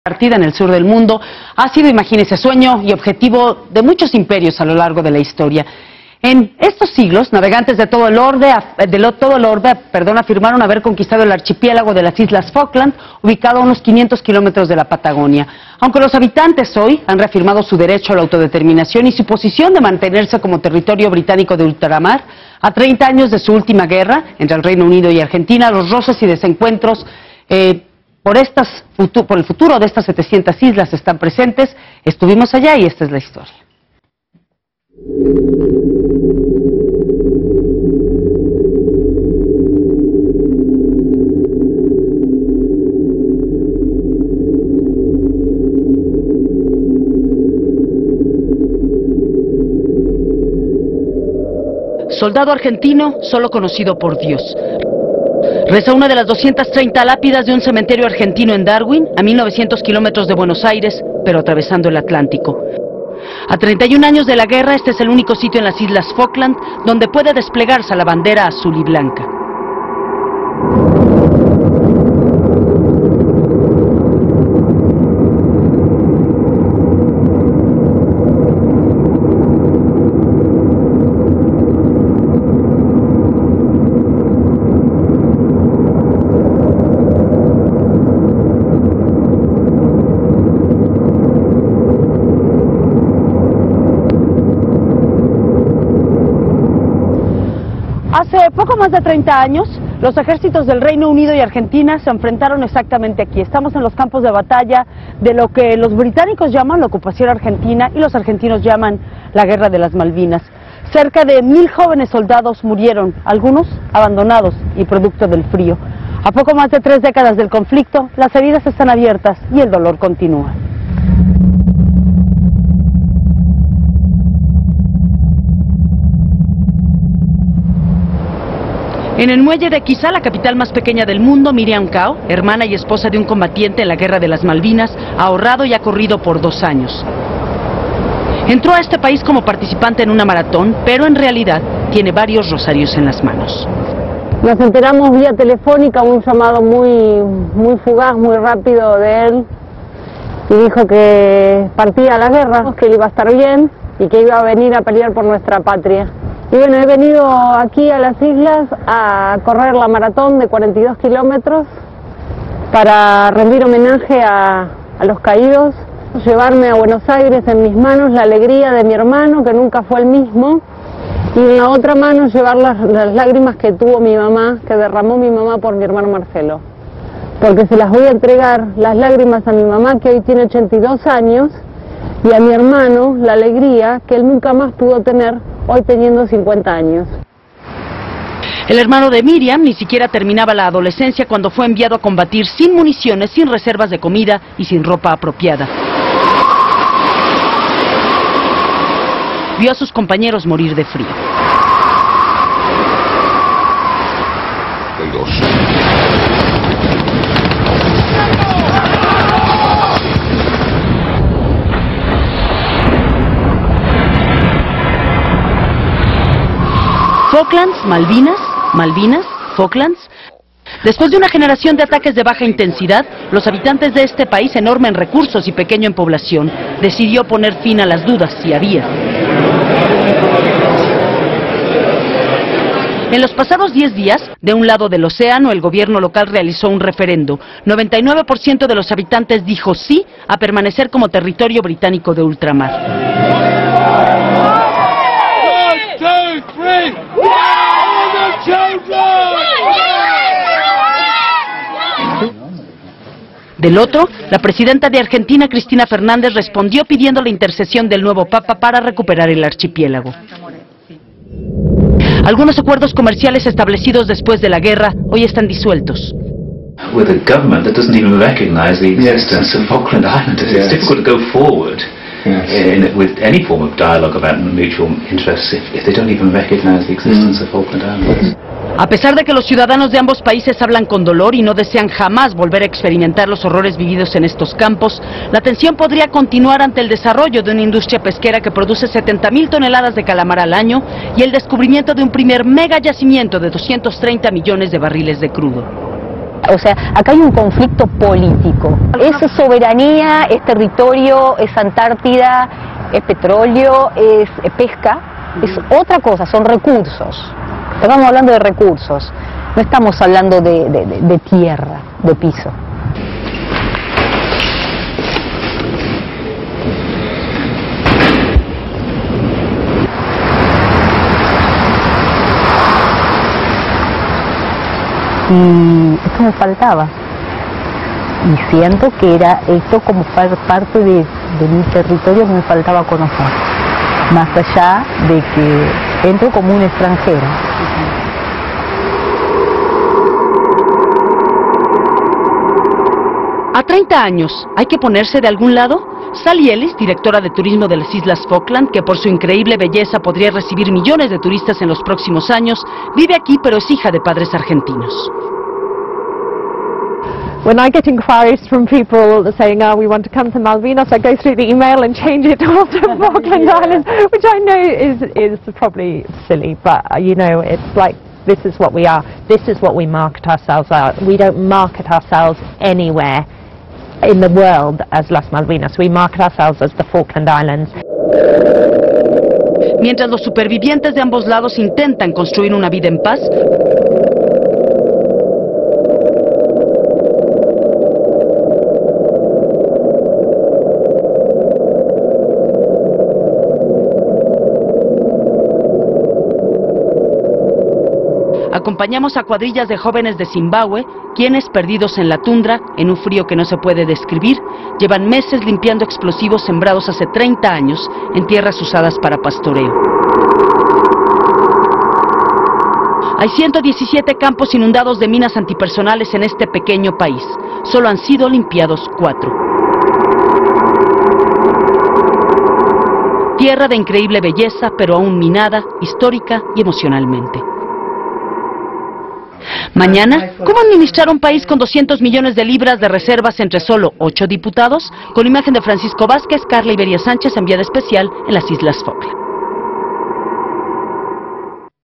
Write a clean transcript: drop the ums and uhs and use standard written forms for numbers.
Partida en el sur del mundo ha sido, imagínese, sueño y objetivo de muchos imperios a lo largo de la historia. En estos siglos, navegantes de todo el orbe afirmaron haber conquistado el archipiélago de las Islas Falkland, ubicado a unos 500 kilómetros de la Patagonia. Aunque los habitantes hoy han reafirmado su derecho a la autodeterminación y su posición de mantenerse como territorio británico de ultramar, a 30 años de su última guerra entre el Reino Unido y Argentina, los roces y desencuentros por el futuro de estas 700 islas están presentes. Estuvimos allá y esta es la historia. Soldado argentino, solo conocido por Dios. Reza una de las 230 lápidas de un cementerio argentino en Darwin, a 1900 kilómetros de Buenos Aires, pero atravesando el Atlántico. A 31 años de la guerra, este es el único sitio en las Islas Falkland donde puede desplegarse la bandera azul y blanca. Hace poco más de 30 años, los ejércitos del Reino Unido y Argentina se enfrentaron exactamente aquí. Estamos en los campos de batalla de lo que los británicos llaman la ocupación argentina y los argentinos llaman la Guerra de las Malvinas. Cerca de 1000 jóvenes soldados murieron, algunos abandonados y producto del frío. A poco más de 3 décadas del conflicto, las heridas están abiertas y el dolor continúa. En el muelle de quizá la capital más pequeña del mundo, Miriam Cao, hermana y esposa de un combatiente en la Guerra de las Malvinas, ha ahorrado y ha corrido por 2 años. Entró a este país como participante en una maratón, pero en realidad tiene varios rosarios en las manos. Nos enteramos vía telefónica, un llamado muy fugaz, muy rápido de él, y dijo que partía a la guerra, que él iba a estar bien y que iba a venir a pelear por nuestra patria. Y bueno, he venido aquí a las islas a correr la maratón de 42 kilómetros para rendir homenaje a los caídos, llevarme a Buenos Aires en mis manos la alegría de mi hermano, que nunca fue el mismo, y en la otra mano llevar las lágrimas que tuvo mi mamá, que derramó mi mamá por mi hermano Marcelo. Porque se las voy a entregar, las lágrimas, a mi mamá, que hoy tiene 82 años, y a mi hermano la alegría que él nunca más pudo tener, hoy teniendo 50 años. El hermano de Miriam ni siquiera terminaba la adolescencia cuando fue enviado a combatir sin municiones, sin reservas de comida y sin ropa apropiada. Vio a sus compañeros morir de frío. Falklands, Malvinas, Falklands. Después de una generación de ataques de baja intensidad, los habitantes de este país, enorme en recursos y pequeño en población, decidió poner fin a las dudas, si había. En los pasados 10 días, de un lado del océano, el gobierno local realizó un referendo. 99% de los habitantes dijo sí a permanecer como territorio británico de ultramar. Del otro, la presidenta de Argentina, Cristina Fernández, respondió pidiendo la intercesión del nuevo Papa para recuperar el archipiélago. Algunos acuerdos comerciales establecidos después de la guerra hoy están disueltos. With a government that doesn't even recognize the existence of Falkland Islands, it's difficult to go forward with any form of dialogue about mutual interests if they don't even recognize the existence of Falkland Islands. A pesar de que los ciudadanos de ambos países hablan con dolor y no desean jamás volver a experimentar los horrores vividos en estos campos, la tensión podría continuar ante el desarrollo de una industria pesquera que produce 70.000 toneladas de calamar al año y el descubrimiento de un primer mega yacimiento de 230 millones de barriles de crudo. O sea, acá hay un conflicto político. Es soberanía, es territorio, es Antártida, es petróleo, es pesca, es otra cosa, son recursos. Estamos hablando de recursos, no estamos hablando de tierra, de piso. Y esto me faltaba. Y siento que era esto como parte de mi territorio que me faltaba conocer. Más allá de que entro como una extranjera. A 30 años, ¿hay que ponerse de algún lado? Sally Ellis, directora de turismo de las Islas Falkland, que por su increíble belleza podría recibir millones de turistas en los próximos años, vive aquí pero es hija de padres argentinos. When I get inquiries from people saying, oh, we want to come to Malvinas, I go through the email and change it all to Falkland Islands, which I know is probably silly, but you know, it's like, this is what we are, this is what we market ourselves out. We don't market ourselves anywhere in the world as Las Malvinas, we market ourselves as the Falkland Islands. Mientras los supervivientes de ambos lados intentan construir una vida en paz, acompañamos a cuadrillas de jóvenes de Zimbabue, quienes, perdidos en la tundra, en un frío que no se puede describir, llevan meses limpiando explosivos sembrados hace 30 años en tierras usadas para pastoreo. Hay 117 campos inundados de minas antipersonales en este pequeño país. Solo han sido limpiados 4. Tierra de increíble belleza, pero aún minada, histórica y emocionalmente. Mañana, ¿cómo administrar un país con 200 millones de libras de reservas entre solo 8 diputados? Con imagen de Francisco Vázquez, Carla Iberia Sánchez, enviada especial en las Islas Falkland.